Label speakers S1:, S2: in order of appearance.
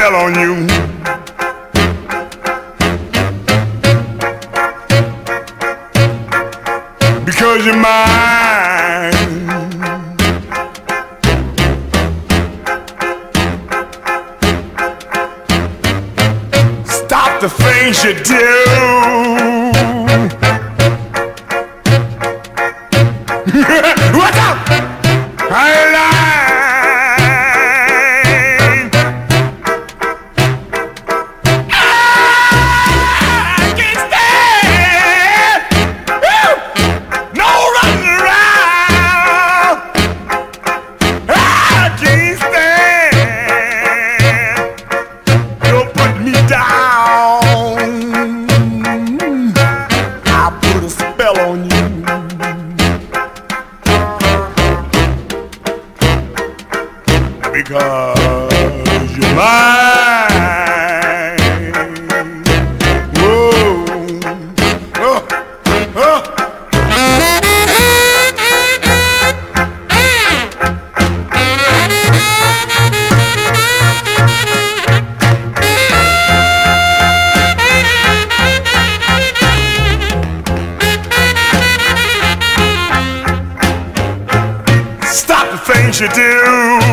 S1: spell on you. Because you're mine. Stop the things you do. What's up? I can't stand. Woo! No running around. I can't stand. Don't put me down. I'll put a spell on you. Because you're mine. Whoa. Oh. Oh. Stop the things you do.